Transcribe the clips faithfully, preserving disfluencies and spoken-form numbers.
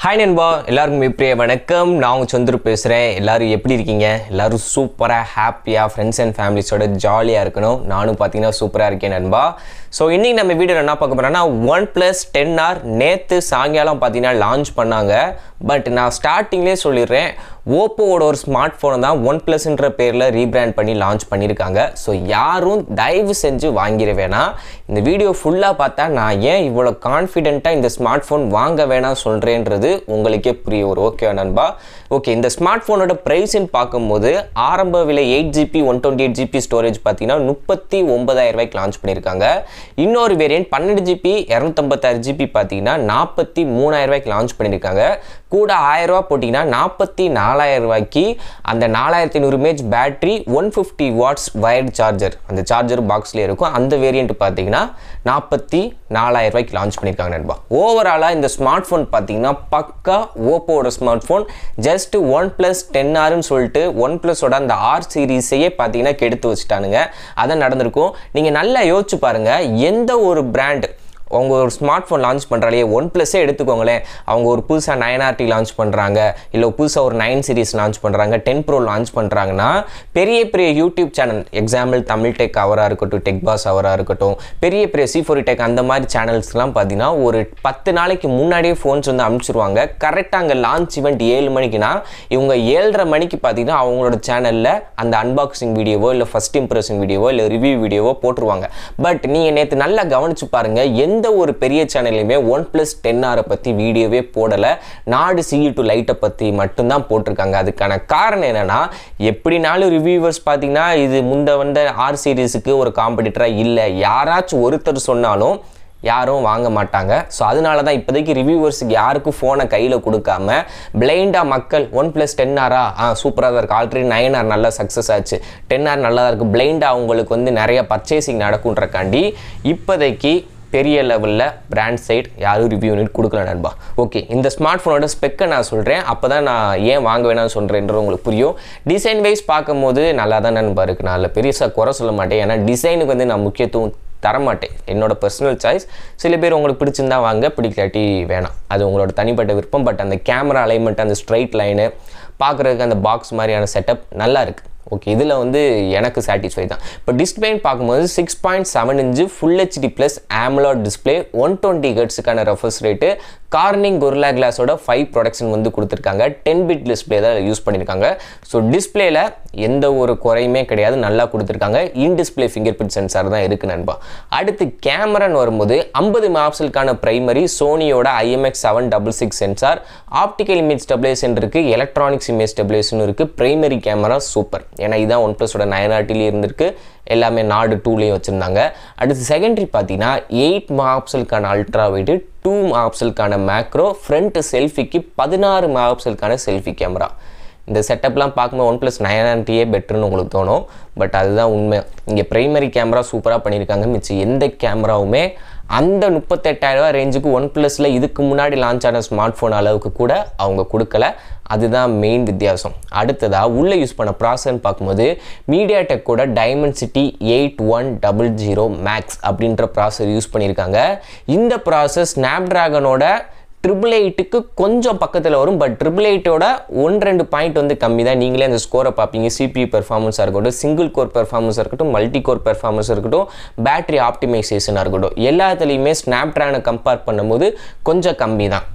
Hi Nanbha, எல்லாருக்கும் இப்படியே வணக்கம். நான் உங்க சந்துரு பேசுறேன். எல்லாரும் எப்படி இருக்கீங்க? எல்லாரும் சூப்பரா ஹாப்பியா ஃப்ரெண்ட்ஸ் அண்ட் ஃபேமிலிஸோட ஜாலியா இருக்கணும். நானும் பாத்தீங்கன்னா சூப்பரா இருக்கேன் நண்பா. சோ இன்னைக்கு நம்ம வீடியோல என்ன பார்க்க போறோம்னா OnePlus ten R நேத்து சாயங்காலம் பாத்தீங்கன்னா லான்ச் பண்ணாங்க. பட் நான் ஸ்டார்டிங்லயே சொல்லிடுறேன், ஓப்போவோட ஒரு ஸ்மார்ட் ஃபோனை தான் OnePlusன்ற பேரில் ரீபிராண்ட் பண்ணி லான்ச் பண்ணியிருக்காங்க. ஸோ யாரும் தயவு செஞ்சு வாங்கிட வேணாம். இந்த வீடியோ ஃபுல்லாக பார்த்தா நான் ஏன் இவ்வளோ கான்ஃபிடென்ட்டாக இந்த ஸ்மார்ட் ஃபோன் வாங்க வேணாம் சொல்கிறேன்றது உங்களுக்கே புரிய ஒரு ஓகே நண்பா. ஓகே, இந்த ஸ்மார்ட் ஃபோனோட ப்ரைஸ்ன்னு பார்க்கும்போது ஆரம்ப விலை eight GB one twenty eight GB storage பார்த்தீங்கன்னா முப்பத்தி ஒன்பதாயிரம் ரூபாய்க்கு லான்ச் பண்ணியிருக்காங்க. இன்னொரு வேரியன்ட் பன்னெண்டு ஜிபி இரநூத்தம்பத்தாறு ஜிபி பார்த்தீங்கன்னா நாற்பத்தி மூணாயிரம் ரூபாய்க்கு லான்ச் பண்ணியிருக்காங்க. கூட ஆயிரம் ரூபா போட்டிங்கன்னா நாற்பத்தி நாலாயிரம் ரூபாய்க்கு அந்த நாலாயிரத்தி ஐநூறு mAh battery one fifty watts wired charger அந்த சார்ஜர் பாக்ஸ்லேயே இருக்கும். அந்த வேரியன்ட் பார்த்தீங்கன்னா நாற்பத்தி நாலாயிரம் ரூபாய்க்கு லான்ச் பண்ணியிருக்காங்க நண்பா. ஓவராலாக இந்த ஸ்மார்ட் ஃபோன் பார்த்தீங்கன்னா பக்கா ஓப்போட smartphone. Just one plus ten ஆர்னு சொல்லிட்டு ஒன் பிளஸோட அந்த ஆர் சீரீஸையே பார்த்தீங்கன்னா கெடுத்து வச்சுட்டானுங்க. அதான் நடந்திருக்கும். நீங்கள் நல்லா யோசிச்சு பாருங்கள், எந்த ஒரு பிராண்ட் அவங்க ஒரு ஸ்மார்ட் ஃபோன் லான்ச் பண்ணுறாலே ஒன் ப்ளஸ்ஸே எடுத்துக்கோங்களேன், அவங்க ஒரு புதுசாக நைன் ஆர்டி லான்ச் பண்ணுறாங்க, இல்லை புதுசாக ஒரு நைன் சீரிஸ் லான்ச் பண்ணுறாங்க, டென் ப்ரோ லான்ச் பண்ணுறாங்கன்னா பெரிய பெரிய YouTube channel, example Tamil tech அவராக இருக்கட்டும், டெக் பாஸ் அவராக இருக்கட்டும், பெரிய பெரிய சி ஃபோர் டெக் அந்த மாதிரி சேனல்ஸ்லாம் பார்த்தீங்கன்னா ஒரு பத்து நாளைக்கு முன்னாடியே ஃபோன்ஸ் வந்து அனுப்பிச்சிருவாங்க. கரெக்டாக அங்கே லான்ச் ஈவெண்ட் ஏழு மணிக்குனா இவங்க ஏழரை மணிக்கு பார்த்தீங்கன்னா அவங்களோட சேனலில் அந்த அன்பாக்சிங் வீடியோவோ இல்லை ஃபஸ்ட் இம்ப்ரெஷன் வீடியோவோ இல்லை ரிவ்யூ வீடியோவோ போட்டுருவாங்க. பட் நீங்கள் நேற்று நல்லா கவனிச்சு பாருங்கள், எந்த ஒரு பெரிய சேனல்லையுமே ஒன் பிளஸ் டென் ஆரை பற்றி வீடியோவே போடலை. நாடு சிஇ டு லைட்டை பற்றி மட்டும்தான் போட்டிருக்காங்க. அதுக்கான காரணம் என்னென்னா, எப்படினாலும் ரிவ்யூவர்ஸ் பார்த்தீங்கன்னா இது முந்த வந்த ஆர் சீரீஸுக்கு ஒரு காம்படிட்டராக இல்லை, யாராச்சும் ஒருத்தர் சொன்னாலும் யாரும் வாங்க மாட்டாங்க. ஸோ அதனால தான் இப்போதைக்கு ரிவ்யூவர்ஸுக்கு யாருக்கும் ஃபோனை கையில் கொடுக்காம பிளைண்டாக மக்கள் ஒன் ப்ளஸ் டென் ஆரா ஆ சூப்பராக தான் இருக்குது, ஆல்ரெடி நைன் ஆர் நல்லா சக்ஸஸ் ஆச்சு, டென் ஆர் நல்லா தான் இருக்குது, பிளைண்டாக அவங்களுக்கு வந்து நிறைய பர்ச்சேசிங் நடக்குன்றக்காண்டி இப்போதைக்கு பெரிய லெவலில் பிராண்ட் சைட் யாரும் ரிவ்யூ யூனிட் கொடுக்கல நண்பா. ஓகே, இந்த ஸ்மார்ட் ஃபோனோட ஸ்பெக்கை நான் சொல்கிறேன், அப்போ தான் நான் ஏன் வாங்க வேணாம்னு சொல்கிறேன்றது உங்களுக்கு புரியும். டிசைன் வைஸ் பார்க்கும்போது நல்லா தான் நண்பா இருக்குது, நான் அதில் பெருசாக குறை சொல்ல மாட்டேன். ஏன்னா டிசைனுக்கு வந்து நான் முக்கியத்துவம் தரமாட்டேன், என்னோட பர்சனல் சாய்ஸ். சில பேர் உங்களுக்கு பிடிச்சிருந்தா வாங்க, பிடிக்காட்டி வேணாம், அது உங்களோட தனிப்பட்ட விருப்பம். பட் அந்த கேமரா அலைன்மெண்ட், அந்த ஸ்ட்ரைட் லைனு பார்க்குறதுக்கு அந்த பாக்ஸ் மாதிரியான செட்டப் நல்லா இருக்குது. ஓகே, இதில் வந்து எனக்கு சாட்டிஸ்ஃபை தான். இப்போ டிஸ்பிளேன்னு பார்க்கும்போது six point seven inch full HD plus AMOLED display, one twenty ஹெர்ட்ஸுக்கான ரெஃபர்ஸ் ரேட்டு, கார்னிங் கொரில்லா கிளாஸோட ஃபைவ் ப்ரொடக்ஷன் வந்து கொடுத்துருக்காங்க. டென் பிட் டிஸ்பிளே தான் யூஸ் பண்ணியிருக்காங்க. ஸோ டிஸ்பிளேல எந்த ஒரு குறையுமே கிடையாது, நல்லா கொடுத்துருக்காங்க. In display fingerprint sensor தான் இருக்குது நண்பா. அடுத்து கேமரான்னு வரும்போது ஐம்பது மெகாபிக்சலுக்கான பிரைமரி சோனியோட IMX seven double six sensor, optical image stabilisation இருக்குது, எலக்ட்ரானிக்ஸ் இமேஜ் ஸ்டெபிலைசேஷன் இருக்குது. பிரைமரி கேமரா சூப்பர், ஏன்னா இதுதான் ஒன் ப்ளஸோட நைன் ஆர்டிலேயே இருந்திருக்கு, எல்லாமே நாடு டூலேயும் வச்சுருந்தாங்க. அடுத்து செகண்டரி பார்த்தீங்கன்னா எயிட் மெகாபிக்சலுக்கான அல்ட்ரா வைடு, டூ மெகாபிக்சலுக்கான மேக்ரோ, ஃப்ரண்ட் செல்ஃபிக்கு பதினாறு மெகாபிக்சலுக்கான செல்ஃபி கேமரா. இந்த செட்டப்லாம் பார்க்கும்போது ஒன் ப்ளஸ் நைன் ஆர்டியே பெட்டர்னு உங்களுக்கு தோணும். பட் அதுதான் உண்மை. இங்கே ப்ரைமரி கேமரா சூப்பராக பண்ணியிருக்காங்க. மிச்சம் எந்த கேமராவுமே அந்த முப்பத்தெட்டாயிரம் ரூபா ரேஞ்சுக்கு ஒன் ப்ளஸில் இதுக்கு முன்னாடி லான்ச் ஆன ஸ்மார்ட் ஃபோன் அளவுக்கு கூட அவங்க கொடுக்கல. அதுதான் மெயின் வித்தியாசம். அடுத்ததாக உள்ளே யூஸ் பண்ண ப்ராசர்னு பார்க்கும்போது மீடியாடெக்கோட Dimensity eight one double zero max அப்படின்ற ப்ராசர் யூஸ் பண்ணியிருக்காங்க. இந்த ப்ராசஸ் ஸ்னாப் ட்ராகனோட ட்ரிபிள் எயிட்டுக்கு கொஞ்சம் பக்கத்தில் வரும். பட் ட்ரிபிள் எயிட்டோட ஒன் ரெண்டு பாயிண்ட் வந்து கம்மி தான். நீங்களே அந்த ஸ்கோரை பார்ப்பீங்க. சிபியூ பெர்ஃபார்மன்ஸாக இருக்கட்டும், சிங்கிள் கோர் பெர்ஃபார்மன்ஸாக இருக்கட்டும், மல்டி கோர் பெர்ஃபார்மன்ஸாக இருக்கட்டும், பேட்டரி ஆப்டிமைசேஷனாக இருக்கட்டும், எல்லாத்துலேயுமே ஸ்னாப் ட்ராகனை கம்பேர் பண்ணும்போது கொஞ்சம் கம்மி தான்.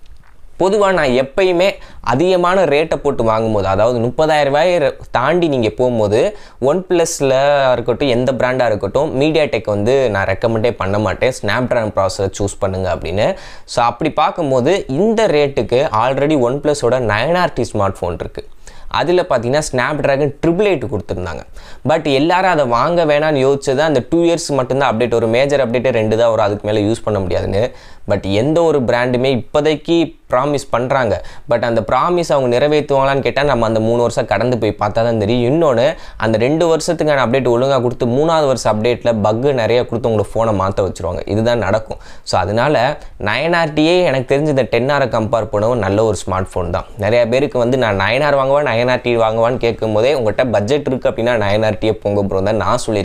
பொதுவாக நான் எப்பயுமே அதிகமான ரேட்டை போட்டு வாங்கும்போது, அதாவது முப்பதாயிரம் ரூபாயை தாண்டி நீங்கள் போகும்போது ஒன் ப்ளஸில் இருக்கட்டும், எந்த பிராண்டாக இருக்கட்டும், மீடியாடெக் வந்து நான் ரெக்கமெண்டே பண்ண மாட்டேன், ஸ்னாப் ட்ராகன் ப்ராசஸர் சூஸ் பண்ணுங்க அப்படின்னு. ஸோ அப்படி பார்க்கும்போது இந்த ரேட்டுக்கு ஆல்ரெடி ஒன் ப்ளஸோட நைன் ஆர்டி ஸ்மார்ட் ஃபோன் இருக்குது. அதில் பார்த்தீங்கன்னா ஸ்னாப் ட்ராகன் ட்ரிபிள் எயிட் கொடுத்துருந்தாங்க. பட் எல்லாரும் அதை வாங்க வேணான்னு யோசிச்சது அந்த டூ இயர்ஸ் மட்டும்தான் அப்டேட், ஒரு மேஜர் அப்டேட்டே ரெண்டு தான் வரும், அதுக்கு மேலே யூஸ் பண்ண முடியாதுன்னு. பட் எந்த ஒரு பிராண்டுமே இப்போதைக்கு ப்ராமிஸ் பண்ணுறாங்க. பட் அந்த ப்ராமிஸ் அவங்க நிறைவேற்றுவாங்களான்னு கேட்டால் நம்ம அந்த மூணு வருஷம் கடந்து போய் பார்த்தா தான் தெரியும். இன்னொன்று, அந்த ரெண்டு வருஷத்துக்கான அப்டேட் ஒழுங்காக கொடுத்து மூணாவது வருஷம் அப்டேட்டில் பக்கு நிறைய கொடுத்து உங்களோட ஃபோனை மாற்ற வச்சுருவாங்க. இதுதான் நடக்கும். ஸோ அதனால் நைன் ஆர்டியே எனக்கு தெரிஞ்ச இந்த டென் ஆரை கம்பேர் பண்ணவும் நல்ல ஒரு ஸ்மார்ட் ஃபோன் தான். நிறைய பேருக்கு வந்து நான் நைன் ஆர் வாங்குவேன், நைன் ஆர்டி வாங்குவான்னு கேட்கும் போதே உங்கள்கிட்ட பட்ஜெட் இருக்குது அப்படின்னா நைன் ஆர்டியே போங்க ப்ரோ தான் நான் சொல்லியிருக்கேன்.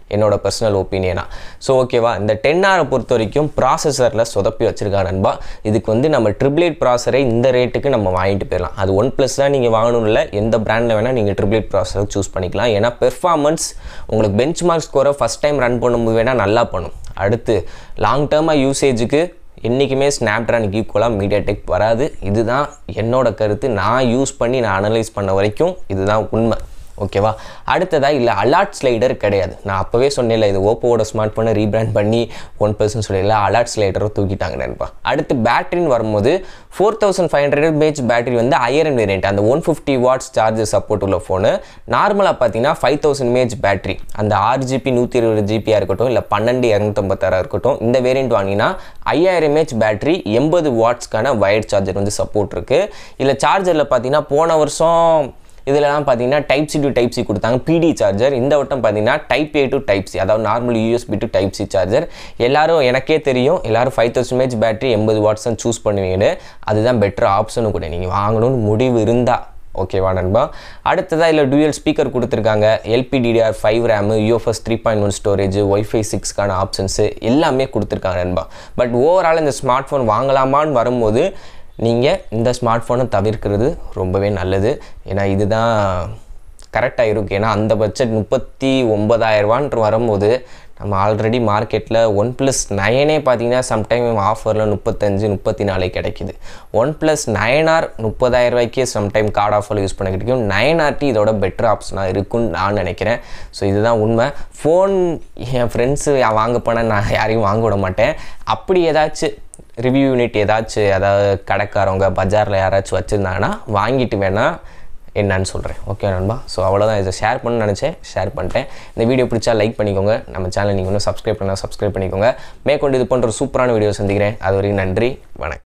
என்னோட பர்சனல் ஒப்பீனியனா. ஸோ ஓகேவா, இந்த டென் ஆரை பொறுத்த வரைக்கும் ப்ராசஸரில் சொதப்பி வச்சுருக்கா நண்பா. இதுக்கு வந்து நம்ம ட்ரிபிள் எயிட் ப்ராசரை இந்த ரேட்டுக்கு நம்ம வாங்கிட்டு போயிடலாம். அது ஒன் ப்ளஸ் தான் நீங்கள் வாங்கணும் இல்லை, எந்த பிராண்டில் வேணால் நீங்கள் ட்ரிபிள் எயிட் ப்ராசரை சூஸ் பண்ணிக்கலாம். ஏன்னா பெர்ஃபார்மன்ஸ் உங்களுக்கு பெஞ்ச் மார்க் ஸ்கோரை ஃபஸ்ட் டைம் ரன் பண்ணும்போது வேணால் நல்லா பண்ணும். அடுத்து லாங் டேர்மாக யூசேஜுக்கு என்றைக்குமே ஸ்னாப்ட்ராகனுக்கு ஈக்குவலாக மீடியாடெக் வராது. இதுதான் என்னோட கருத்து. நான் யூஸ் பண்ணி நான் அனலைஸ் பண்ண வரைக்கும் இதுதான் உண்மை. ஓகேவா, அடுத்ததாக இல்லை அலாட் ஸ்லைடர் கிடையாது. நான் அப்போவே சொன்னேன்ல, இது ஓப்போவோட ஸ்மார்ட் ஃபோனை ரீபிராண்ட் பண்ணி ஒன் பர்சன்ட் சொல்லல, அலாட் ஸ்லைடரை தூக்கிட்டாங்க நண்பா. அடுத்து பேட்டரின்னு வரும்போது four thousand five hundred mAh battery வந்து ஐயரன் வேரியன்ட், அந்த one fifty watts charger support உள்ள ஃபோனு. நார்மலாக பார்த்தீங்கன்னா ஃபைவ் தௌசண்ட் எம்ஏஹெச் பேட்டரி, அந்த ஆறு ஜிபி நூற்றி இருபது ஜிபியாக இருக்கட்டும், இல்லை பன்னெண்டு இரநூத்தம்பத்தாறாக இருக்கட்டும், இந்த வேரியன்ட் வாங்கினா ஐயாயிரம் எம்ஏஹெச் பேட்டரி, எண்பது வாட்ஸ்க்கான வயர்ட் சார்ஜர் வந்து சப்போர்ட் இருக்குது. இல்லை சார்ஜரில் பார்த்தீங்கன்னா போன வருஷம் இதெல்லாம் பார்த்தீங்கன்னா type C to type C கொடுத்தாங்க பிடி சார்ஜர். இந்த வட்டம் பார்த்தீங்கன்னா type A to type C, அதாவது normal USB to type C charger. எல்லாரும் எனக்கே தெரியும், எல்லாரும் ஃபைவ் தௌசண்ட் எம்ஏஹெச் பேட்டரி எண்பது வாட்ஸ் தான் சூஸ் பண்ணுவீங்கன்னு. அதுதான் பெட்டர் ஆப்ஷனும் கூட, நீங்கள் வாங்கணும்னு முடிவு இருந்தால். ஓகேவா நண்பா. அடுத்ததாக இல்லை டூயல் ஸ்பீக்கர் கொடுத்துருக்காங்க, LPDDR five RAM, UFS three point one storage, WiFi சிக்ஸ்க்கான ஆப்ஷன்ஸு எல்லாமே கொடுத்துருக்காங்க நண்பா. பட் ஓவரால் இந்த ஸ்மார்ட் ஃபோன் வாங்கலாமான்னு வரும்போது நீங்கள் இந்த ஸ்மார்ட் ஃபோனை தவிர்க்கிறது ரொம்பவே நல்லது. ஏன்னா இதுதான் கரெக்டாக இருக்கும். ஏன்னா அந்த பட்ஜெட் முப்பத்தி ஒம்பதாயிரரூவான்ட்டு வரும்போது நம்ம ஆல்ரெடி மார்க்கெட்டில் ஒன் ப்ளஸ் நயனே பார்த்தீங்கன்னா சம்டைம் ஆஃபரில் முப்பத்தஞ்சு முப்பத்தி நாலு கிடைக்குது. ஒன் ப்ளஸ் நயன் ஆர் முப்பதாயிரம் ரூபாய்க்கே சம்டைம் கார்டு ஆஃபரில் யூஸ் பண்ண கிடைக்கும். நயன் ஆர்டி இதோட பெட்டர் ஆப்ஷனாக இருக்குன்னு நான் நினைக்கிறேன். ஸோ இதுதான் உண்மை. ஃபோன் என் ஃப்ரெண்ட்ஸு வாங்க போனால் நான் யாரையும் வாங்க விட மாட்டேன். அப்படி ஏதாச்சும் ரிவ்யூ யூனிட் ஏதாச்சும் அதாவது கடைக்காரவங்க பஜாரில் யாராச்சும் வச்சுருந்தாங்கன்னா வாங்கிட்டு வேணால் என்னன்னு சொல்கிறேன். ஓகே நண்பா. ஸோ அவ்வளோதான், இதை ஷேர் பண்ணணும்னு நினச்சேன், ஷேர் பண்ணிட்டேன். இந்த வீடியோ பிடிச்சா லைக் பண்ணிக்கோங்க. நம்ம சேனல் நீங்கள் இன்னும் சப்ஸ்கிரைப் பண்ணால் சப்ஸ்கிரைப் பண்ணிக்கோங்க. மேற்கொண்டு இது போன்ற சூப்பரான வீடியோ சந்திக்கிறேன். அது வரைக்கும் நன்றி, வணக்கம்.